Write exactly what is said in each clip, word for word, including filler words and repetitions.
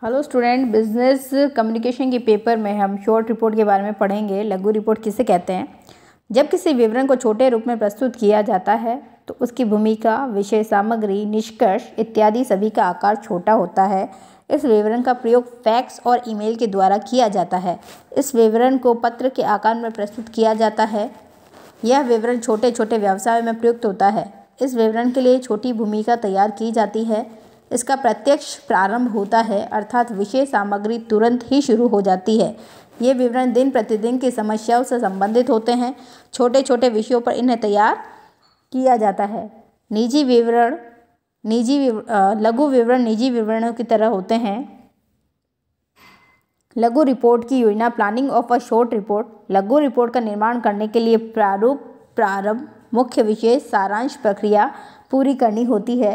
Hello student, business communication के paper में हम शॉर्ट रिपोर्ट के बारे में पढ़ेंगे। लघु रिपोर्ट किसे कहते हैं? जब किसी विवरण को छोटे रूप में प्रस्तुत किया जाता है तो उसकी भूमिका, विषय सामग्री, निष्कर्ष इत्यादि सभी का आकार छोटा होता है। इस विवरण का प्रयोग फैक्स और ईमेल के द्वारा किया जाता है। इस विवरण को पत्र के आकार में प्रस्तुत किया जाता है। यह विवरण छोटे छोटे व्यवसाय में प्रयुक्त होता है। इस विवरण के लिए छोटी भूमिका तैयार की जाती है। इसका प्रत्यक्ष प्रारंभ होता है, अर्थात विषय सामग्री तुरंत ही शुरू हो जाती है। ये विवरण दिन प्रतिदिन की समस्याओं से संबंधित होते हैं। छोटे छोटे विषयों पर इन्हें तैयार किया जाता है। निजी विवरण निजी लघु विवरण निजी विवरणों की तरह होते हैं। लघु रिपोर्ट की योजना, planning of a short report. लघु रिपोर्ट का निर्माण करने के लिए प्रारूप, प्रारंभ, मुख्य विषय, सारांश प्रक्रिया पूरी करनी होती है।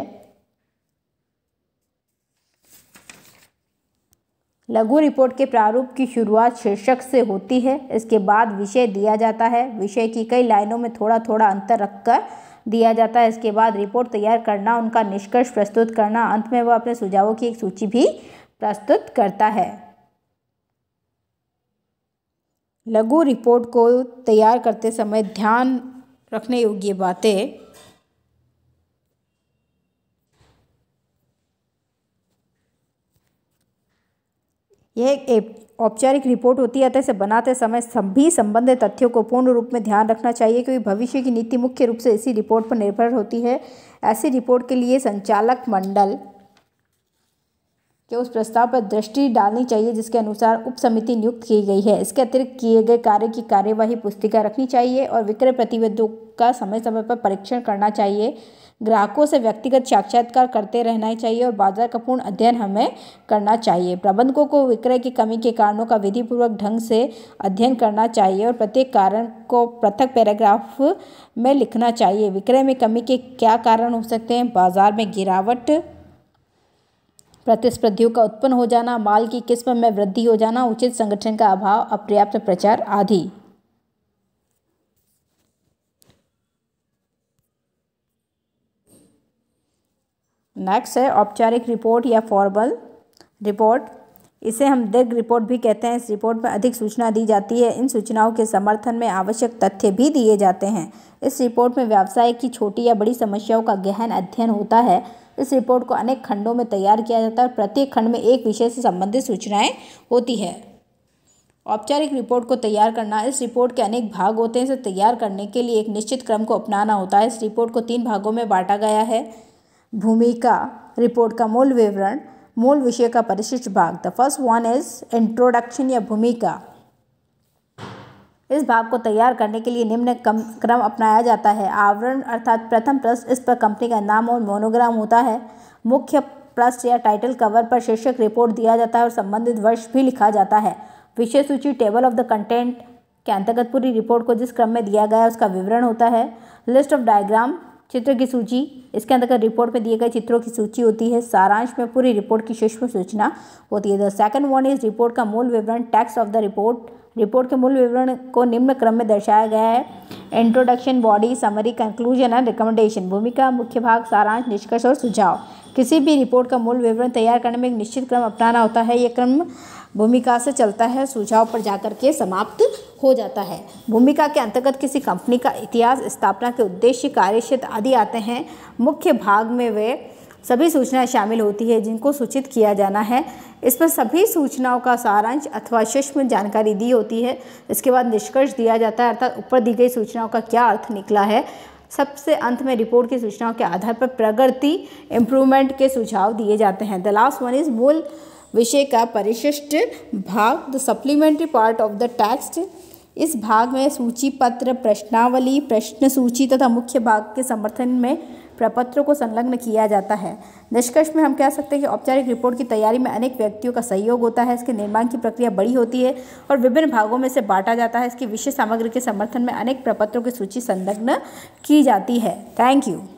लघु रिपोर्ट के प्रारूप की शुरुआत शीर्षक से होती है। इसके बाद विषय दिया जाता है। विषय की कई लाइनों में थोड़ा थोड़ा अंतर रखकर दिया जाता है। इसके बाद रिपोर्ट तैयार करना, उनका निष्कर्ष प्रस्तुत करना, अंत में वह अपने सुझावों की एक सूची भी प्रस्तुत करता है। लघु रिपोर्ट को तैयार करते समय ध्यान रखने योग्य बातें। यह एक औपचारिक रिपोर्ट होती है, अतः इसे बनाते समय सभी संबंधित तथ्यों को पूर्ण रूप में ध्यान रखना चाहिए, क्योंकि भविष्य की नीति मुख्य रूप से इसी रिपोर्ट पर निर्भर होती है। ऐसी रिपोर्ट के लिए संचालक मंडल के उस प्रस्ताव पर दृष्टि डालनी चाहिए जिसके अनुसार उप समिति नियुक्त की गई है। इसके अतिरिक्त किए गए कार्य की कार्यवाही पुस्तिका रखनी चाहिए और विक्रय प्रतिवेदों का समय समय पर परीक्षण करना चाहिए। ग्राहकों से व्यक्तिगत साक्षात्कार करते रहना चाहिए और बाजार का पूर्ण अध्ययन हमें करना चाहिए। प्रबंधकों को विक्रय की कमी के कारणों का विधिपूर्वक ढंग से अध्ययन करना चाहिए और प्रत्येक कारण को पृथक पैराग्राफ में लिखना चाहिए। विक्रय में कमी के क्या कारण हो सकते हैं? बाजार में गिरावट, प्रतिस्पर्धियों का उत्पन्न हो जाना, माल की किस्म में वृद्धि हो जाना, उचित संगठन का अभाव, अपर्याप्त प्रचार आदि। नेक्स्ट है औपचारिक रिपोर्ट या फॉर्मल रिपोर्ट। इसे हम दीर्घ रिपोर्ट भी कहते हैं। इस रिपोर्ट में अधिक सूचना दी जाती है। इन सूचनाओं के समर्थन में आवश्यक तथ्य भी दिए जाते हैं। इस रिपोर्ट में व्यवसाय की छोटी या बड़ी समस्याओं का गहन अध्ययन होता है। इस रिपोर्ट को अनेक खंडों में तैयार किया जाता है और प्रत्येक खंड में एक विषय से संबंधित सूचनाएं होती है। औपचारिक रिपोर्ट को तैयार करना, इस रिपोर्ट के अनेक भाग होते हैं। इसे तैयार करने के लिए एक निश्चित क्रम को अपनाना होता है। इस रिपोर्ट को तीन भागों में बांटा गया है। भूमिका, रिपोर्ट का मूल विवरण, मूल विषय का परिशिष्ट भाग। The first one is introduction या भूमिका। इस भाग को तैयार करने के लिए निम्न क्रम अपनाया जाता है। आवरण अर्थात प्रथम पृष्ठ, इस पर कंपनी का नाम और मोनोग्राम होता है। मुख्य पृष्ठ या टाइटल कवर पर शीर्षक रिपोर्ट दिया जाता है और संबंधित वर्ष भी लिखा जाता है। विषय सूची, टेबल ऑफ द कंटेंट के अंतर्गत पूरी रिपोर्ट को जिस क्रम में दिया गया है उसका विवरण होता है। लिस्ट ऑफ डायग्राम, चित्र की सूची, इसके अंतर्गत रिपोर्ट में दिए गए चित्रों की सूची होती है। सारांश में पूरी रिपोर्ट की सूक्ष्म सूचना होती है। The second one is report का मूल विवरण, text of the report. Report के मूल विवरण को निम्न क्रम में दर्शाया गया है। Introduction, body, summary, conclusion and recommendation. भूमिका, मुख्य भाग, सारांश, निष्कर्ष और सुझाव। किसी भी रिपोर्ट का मूल विवरण तैयार करने में एक निश्चित क्रम अपनाना होता है। यह क्रम भूमिका से चलता है, सुझाव पर जाकर के समाप्त हो जाता है। भूमिका के अंतर्गत किसी कंपनी का इतिहास, स्थापना के उद्देश्य, कार्यक्षेत्र आदि आते हैं। मुख्य भाग में वे सभी सूचनाएं शामिल होती है जिनको सूचित किया जाना है। इसमें सभी सूचनाओं का सारांश अथवा सूक्ष्म जानकारी दी होती है। इसके बाद निष्कर्ष दिया जाता है, अर्थात ऊपर दी गई सूचनाओं का क्या अर्थ निकला है। सबसे अंत में रिपोर्ट की सूचनाओं के आधार पर प्रगति, इम्प्रूवमेंट के सुझाव दिए जाते हैं। द लास्ट वन इज मूल विषय का परिशिष्ट भाग, the supplementary part of the text. इस भाग में सूची पत्र, प्रश्नावली, प्रश्न सूची तथा मुख्य भाग के समर्थन में प्रपत्रों को संलग्न किया जाता है। निष्कर्ष में हम कह सकते हैं कि औपचारिक रिपोर्ट की तैयारी में अनेक व्यक्तियों का सहयोग होता है। इसके निर्माण की प्रक्रिया बड़ी होती है और विभिन्न भागों में से बांटा जाता है। इसकी विषय सामग्री के समर्थन में अनेक प्रपत्रों की सूची संलग्न की जाती है। Thank you.